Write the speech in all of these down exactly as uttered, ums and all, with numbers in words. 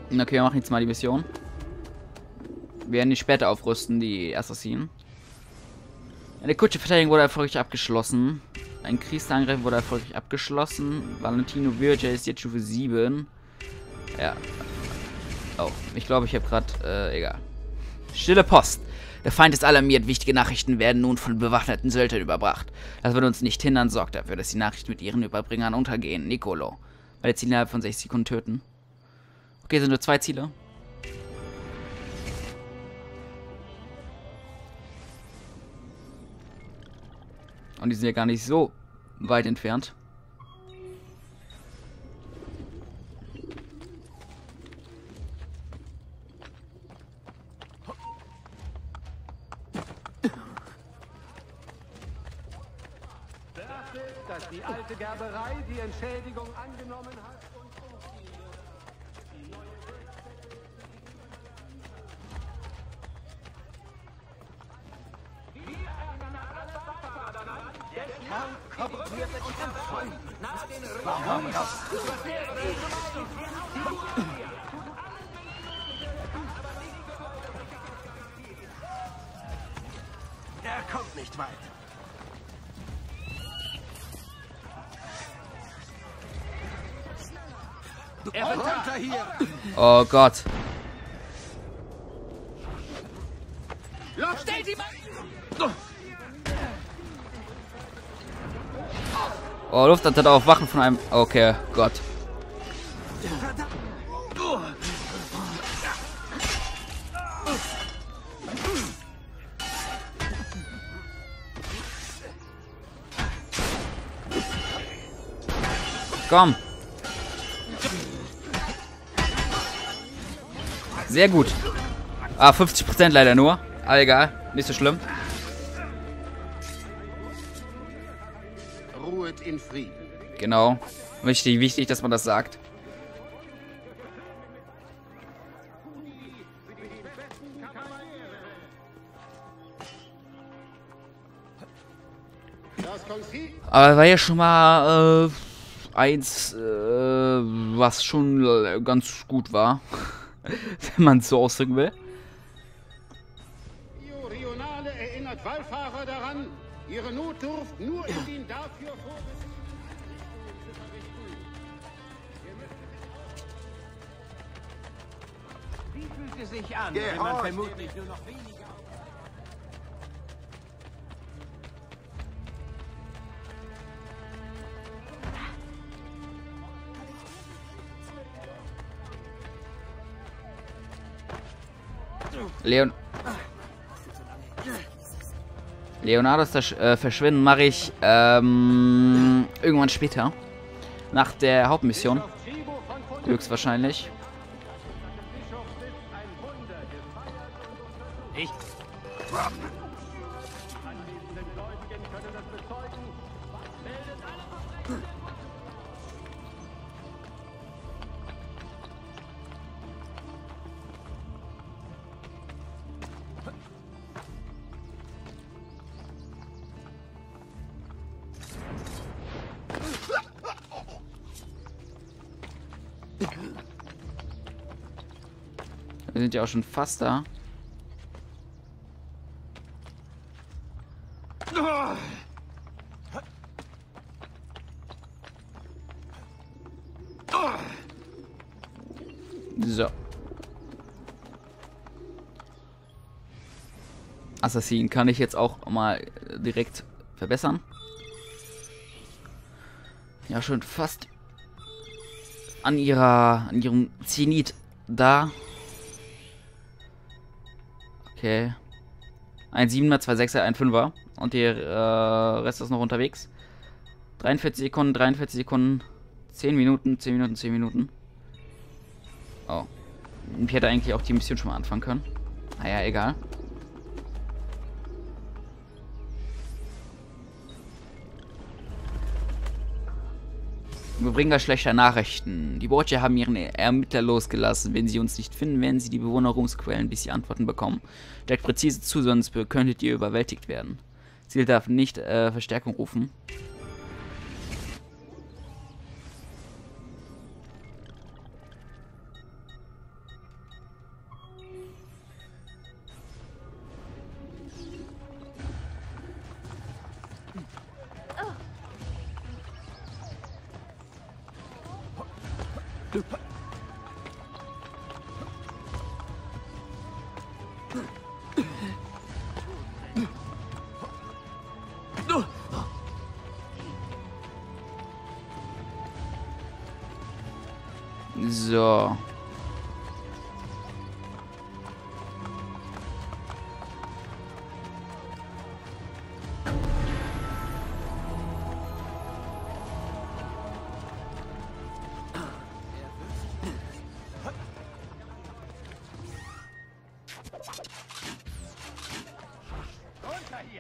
Okay, wir machen jetzt mal die Mission. Wir werden die später aufrüsten, die Assassinen. Eine Kutsche-Verteidigung wurde erfolgreich abgeschlossen. Ein Kriegsangriff wurde erfolgreich abgeschlossen. Valentino Virgil ist jetzt Stufe sieben. Ja. Oh, ich glaube, ich habe gerade... Äh, egal. Stille Post. Der Feind ist alarmiert. Wichtige Nachrichten werden nun von bewaffneten Söldnern überbracht. Das wird uns nicht hindern. Sorgt dafür, dass die Nachrichten mit ihren Überbringern untergehen. Nicolo. Beide Ziele innerhalb von sechzig Sekunden töten. Okay, sind nur zwei Ziele. Und die sind ja gar nicht so weit entfernt. Beachtet, dass die alte Gerberei die Entschädigung angenommen hat und die neue Er kommt nicht weit. Er wird runter hier. Oh Gott. Los, stellt ihn mal. Oh, Luftattacke auf Wachen von einem... Okay, Gott. Komm. Sehr gut. Ah, fünfzig Prozent leider nur. Aber egal, nicht so schlimm. Ruhet in Frieden. Genau. Wichtig, wichtig, dass man das sagt. Aber war ja schon mal äh, eins, äh, was schon äh, ganz gut war. Wenn man es so ausdrücken will. Rionale erinnert Wallfahrer daran, ihre Notdurft nur in den dafür vorgesehenen zu verrichten. Wie fühlt es sich an, wenn man vermutlich nur noch weniger... Leon Leonardos das äh, Verschwinden mache ich ähm, irgendwann später. Nach der Hauptmission. Höchstwahrscheinlich. Ich... Wir sind ja auch schon fast da. So. Assassin kann ich jetzt auch mal direkt verbessern. Ja, schon fast an ihrer, an ihrem Zenit da. Okay. Ein Siebener, zwei Sechser, ein Fünfer. Und der äh, Rest ist noch unterwegs. dreiundvierzig Sekunden, dreiundvierzig Sekunden. zehn Minuten, zehn Minuten, zehn Minuten. Oh. Ich hätte eigentlich auch die Mission schon mal anfangen können. Naja, egal. Überbringer schlechter Nachrichten. Die Borgia haben ihren Ermittler losgelassen. Wenn sie uns nicht finden, werden sie die Bewohner rumsquellen, bis sie Antworten bekommen. Steckt präzise zu, sonst könntet ihr überwältigt werden. Ziel darf nicht äh, Verstärkung rufen. So. Runter hier!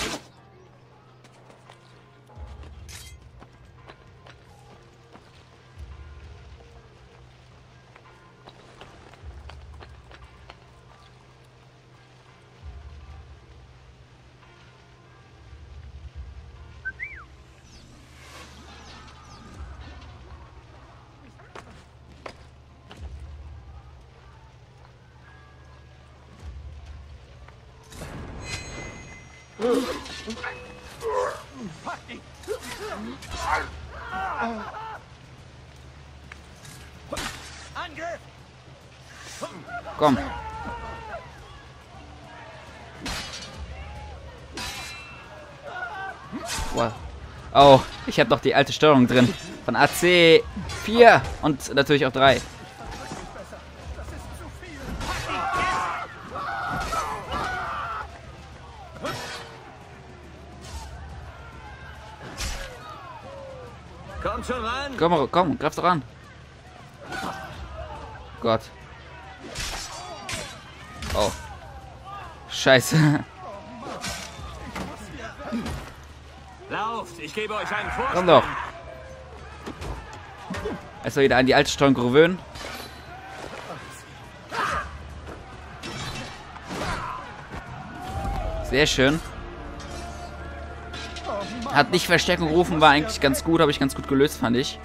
Pack dich! Angriff! Komm. Wow. Oh, ich habe noch die alte Steuerung drin. Von A C vier und natürlich auch drei. Komm schon ran! Komm, komm, greif doch ran. Gott. Oh. Scheiße. Lauft, ich gebe euch einen Vorsprung. Komm doch. Erstmal wieder an die alte Steuerung gewöhnen. Sehr schön. Hat nicht Verstärkung gerufen, war eigentlich ganz gut, habe ich ganz gut gelöst, fand ich.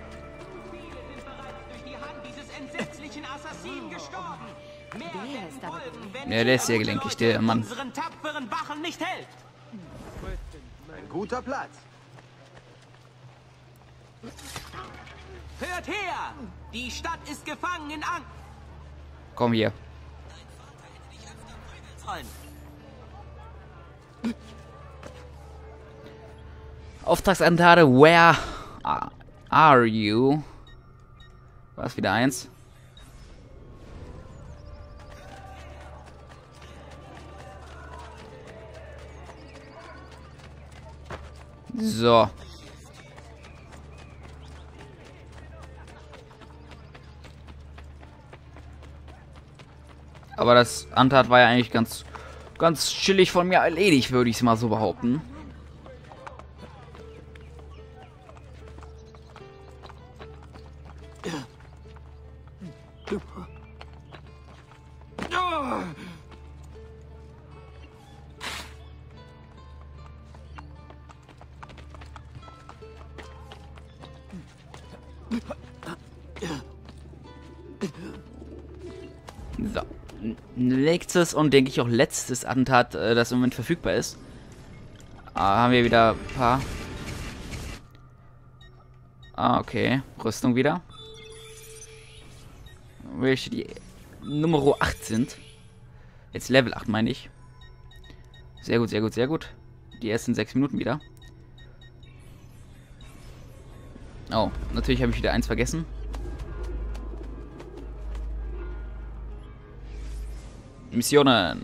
Ja, der ist sehr gelenkig, der Mann. Unseren tapferen Wachen nicht hält. Ein guter Platz. Hört her! Die Stadt ist gefangen in Angst. Komm hier. Auftragsattentate, where are you? War es wieder eins? So. Aber das Attentat war ja eigentlich ganz, ganz chillig von mir erledigt, würde ich es mal so behaupten. So. Nächstes und denke ich auch letztes Attentat, äh, das im Moment verfügbar ist. Ah, haben wir wieder ein paar. Ah, okay. Rüstung wieder. Welche die Nummer acht sind. Jetzt Level acht, meine ich. Sehr gut, sehr gut, sehr gut. Die ersten sechs Minuten wieder. Oh, natürlich habe ich wieder eins vergessen. Missionen.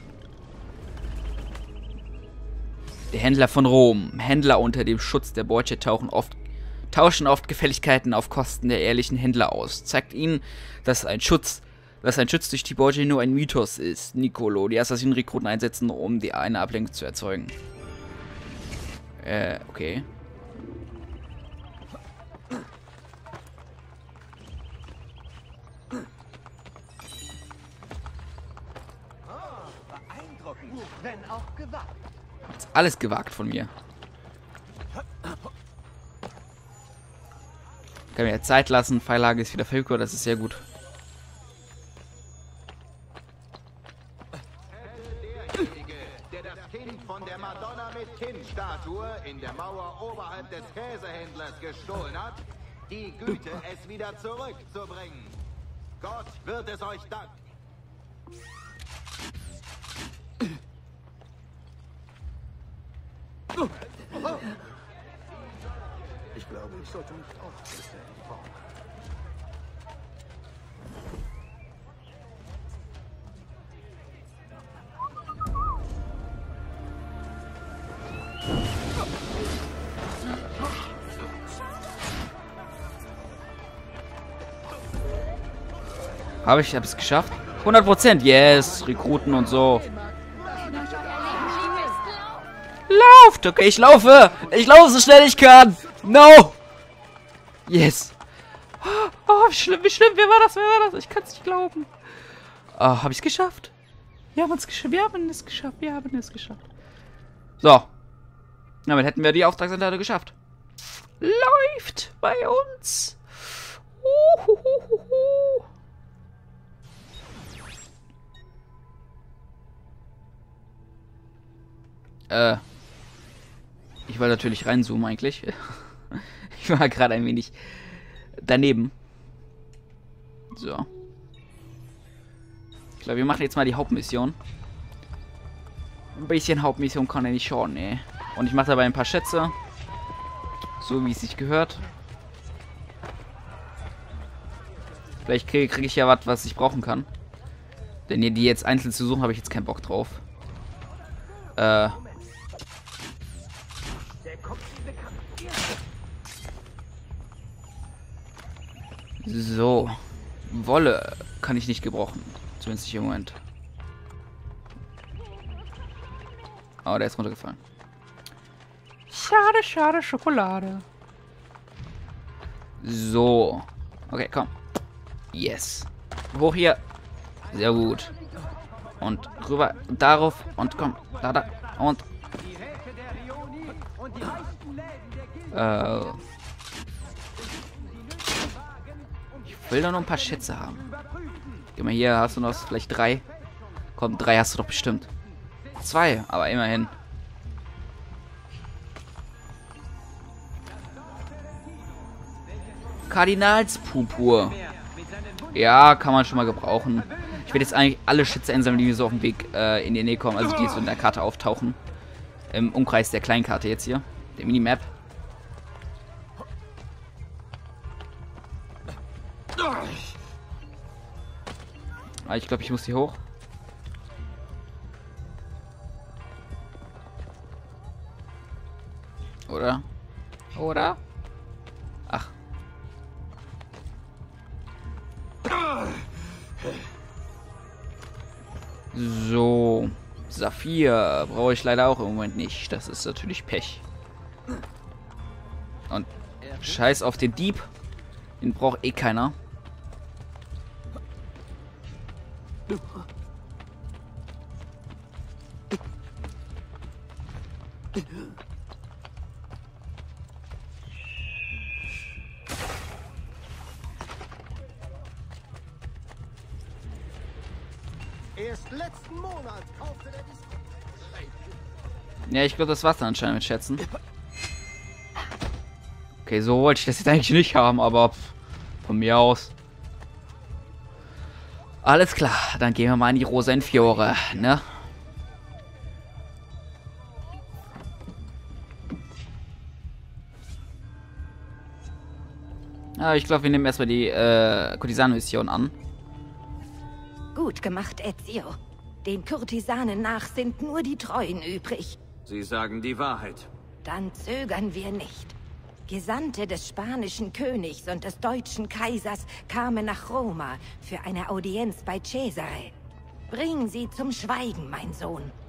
Der Händler von Rom. Händler unter dem Schutz der Borgia tauchen oft, tauschen oft Gefälligkeiten auf Kosten der ehrlichen Händler aus. Zeigt ihnen, dass ein Schutz, dass ein Schutz durch die Borgia nur ein Mythos ist. Nicolo. Die Assassinen-Rekruten einsetzen, um die eine Ablenkung zu erzeugen. Äh, okay. Wenn auch gewagt. Ist alles gewagt von mir. Kann mir jetzt Zeit lassen. Pfeillage ist wieder verfügbar. Das ist sehr gut. Derjenige, der das Kind von der Madonna mit Kind-Statue in der Mauer oberhalb des Käsehändlers gestohlen hat, die Güte, es wieder zurückzubringen. Gott wird es euch danken. Ich glaube, ich sollte nicht aufstehen. Habe ich es geschafft? hundert Prozent. Yes. Rekruten und so. Lauft. Okay, ich laufe. Ich laufe so schnell ich kann. No. Yes. Oh, wie schlimm, wie schlimm. Wer war das? Wer war das? Ich kann es nicht glauben. Oh, habe ich es geschafft? Wir haben es geschafft. Wir haben es geschafft. Wir haben es geschafft. So. Damit hätten wir die Auftragsanteile geschafft. Läuft bei uns. Uhuhuhu. Äh. Ich wollte natürlich reinzoomen eigentlich. Ich war gerade ein wenig daneben. So. Ich glaube, wir machen jetzt mal die Hauptmission. Ein bisschen Hauptmission kann er nicht schauen, ne. Und ich mache dabei ein paar Schätze. So wie es sich gehört. Vielleicht kriege krieg ich ja was, was ich brauchen kann. Denn die jetzt einzeln zu suchen, habe ich jetzt keinen Bock drauf. Äh. So. Wolle kann ich nicht gebrauchen. Zumindest nicht im Moment. Oh, der ist runtergefallen. Schade, schade, Schokolade. So. Okay, komm. Yes. Hoch hier. Sehr gut. Und rüber darauf. Und komm. Da, da. Und. Äh. Ich will doch noch ein paar Schätze haben. Geh mal hier. Hast du noch vielleicht drei? Komm, drei hast du doch bestimmt. Zwei, aber immerhin. Kardinalspurpur. Ja, kann man schon mal gebrauchen. Ich werde jetzt eigentlich alle Schätze einsammeln, die mir so auf dem Weg äh, in die Nähe kommen. Also die so in der Karte auftauchen. Im Umkreis der Kleinkarte jetzt hier. Der Minimap. Ah, ich glaube, ich muss hier hoch. Oder? Oder? Ach. So. Saphir brauche ich leider auch im Moment nicht. Das ist natürlich Pech. Und scheiß auf den Dieb. Den braucht eh keiner. Erst letzten Monat kaufte der Ja, ich glaube, das war's dann anscheinend mit Schätzen. Okay, so wollte ich das jetzt eigentlich nicht haben, aber pff, von mir aus. Alles klar, dann gehen wir mal in die Rosa in Fiore, ne? Ah, ich glaube, wir nehmen erstmal die äh, Kurtisanen-Mission an. Gut gemacht, Ezio. Den Kurtisanen nach sind nur die Treuen übrig. Sie sagen die Wahrheit. Dann zögern wir nicht. Gesandte des spanischen Königs und des deutschen Kaisers kamen nach Roma für eine Audienz bei Cesare. Bring sie zum Schweigen, mein Sohn.